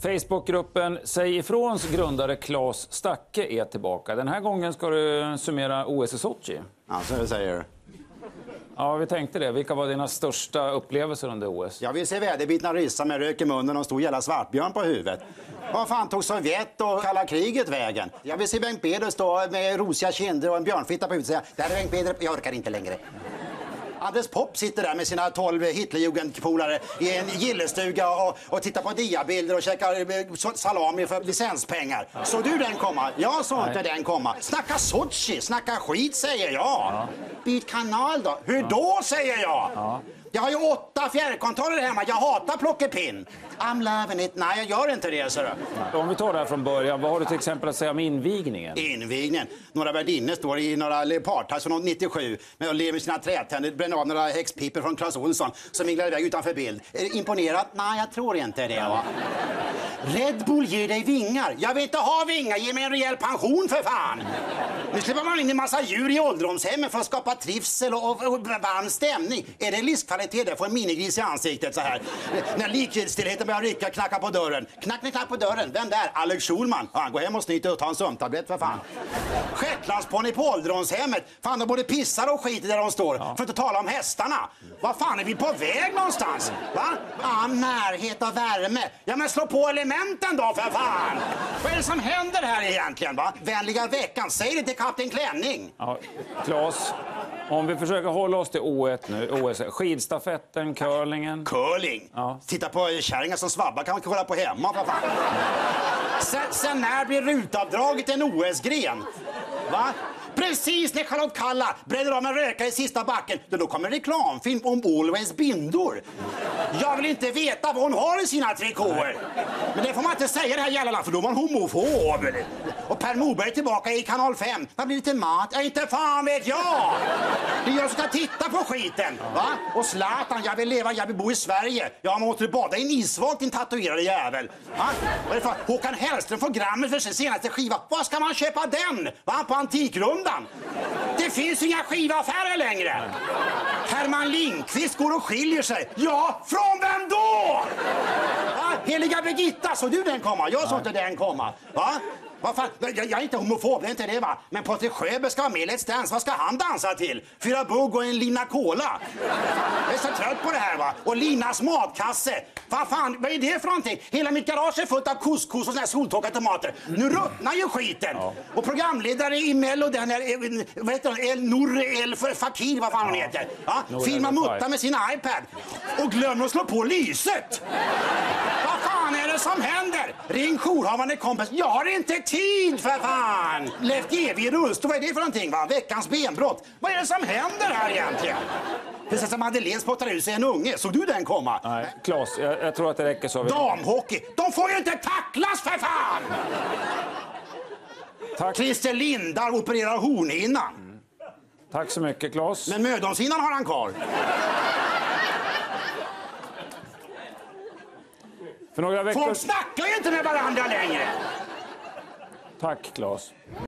Facebookgruppen Säg ifråns grundare Claes Stacke är tillbaka. Den här gången ska du summera OS i Sochi. Ja, så det säger. Ja, vi tänkte det. Vilka var dina största upplevelser under OS? Jag vill se väderbitna ryssar med rök i munnen och en stor jävla svartbjörn på huvudet. Vad fan tog Sovjet och kalla kriget vägen? Jag vill se Bengt Beder stå med rosiga kinder och en björnfitta på huvudet och säga: där är Bengt Beder, jag orkar inte längre. Anders Popp sitter där med sina 12 Hitlerjugendpolare i en gillestuga och tittar på diabilder och käkar salami för licenspengar. Så du den komma? Jag såg inte den komma. Snacka Sochi, snacka skit säger jag. Byt kanal då. Hur då säger jag? Jag har ju 8 fjärrkontroller hemma. Jag hatar plockepinn. I'm loving it. Nej, jag gör inte det. Så då. Om vi tar det här från början, vad har du till exempel att säga om invigningen? Invigningen. Några värdinnor står i några leopardtags från 97 med att leva med sina trätänder, bränner av några häxpiper från Clas Ohlson som minglar iväg utanför bild. Är du imponerad? Nej, jag tror inte det. Va? Red Bull ger dig vingar. Jag vill inte ha vingar. Ge mig en rejäl pension för fan. Nu släpper man in en massa djur i ålderdomshemmen för att skapa trivsel och varm stämning. Är det livskvalitet där? Får en minigris i ansiktet så här. När likstillheten börjar rycka, knacka på dörren. Knack på dörren. Vem där? Alex Schulman. Ja, gå hem och snyter och ta en sömntablett för fan. Shetlandsponny på ålderdomshemmet. Fan, de både pissar och skiter där de står. För att inte tala om hästarna. Vad fan, är vi på väg någonstans? Va? Ja, närhet och värme. Ja, men slå på elementen då för fan. Vad är det som händer här egentligen, va? Vänliga veckan. Säg det till Kapten Klänning. Ja, Claes, om vi försöker hålla oss till OS, skidstafetten, curlingen. Curling? Ja. Titta på kärringar som svabbar kan man kolla på hemma för fan. Sen när blir rutavdraget en OS-gren? Va? Precis när Charlotte Kalla bränner av en röka i sista backen, då kommer en reklamfilm om Always bindor. Jag vill inte veta vad hon har i sina trikåer. Men det får man inte säga det här jävla, för då är man homofob. Och Per Morberg är tillbaka i kanal 5. Man blir lite mat. Ja, inte fan vet jag. Det är jag som ska titta på skiten. Va? Och Zlatan, jag vill leva, jag vill bo i Sverige. Jag måste bada i en isvak, din tatuerade jävel. Va? Vad är det för? Håkan Hellström får Grammy för sin senaste skiva. Var ska man köpa den? Va? På Antikrundan. Det finns inga skivaffärer längre. Herman Lindqvist går och skiljer sig. Ja, från vem då? Va? Heliga Birgitta, så du den komma? Jag såg inte den komma. Va? Vad fan? Jag är inte homofob, det är inte det va? Men Patrik Sjöberg ska vara med i Let's Dance. Vad ska han dansa till? 4 bugg och en Lina Cola. Jag är så trött på det här va? Och Linas matkasse. Vad fan, vad är det för någonting? Hela mitt garage är fullt av couscous och såna här soltorkade tomater. Nu ruttnar ju skiten. Ja. Och programledare i Mello, den här, vad heter hon? El Fakir, vad fan hon heter. Ja? Filmar mutta med sin iPad. Och glömmer att slå på lyset. Vad fan är det som händer? Ring jourhavande kompis. Jag har inte tid för fan. Leif GW i rullstol, vad är det för någonting va? Veckans benbrott. Vad är det som händer här egentligen? Prinsessa Madeleine spottar ut sig en unge. Såg du den komma? Nej, Claes, jag tror att det räcker så. Damhockey. De får ju inte tacklas för fan! Tack. Christer Lindar opererar hornhinnan. Tack så mycket, Claes. Men mödomshinnan har han kvar. För några veckor... Folk snackar ju inte med varandra längre. Tack, Claes.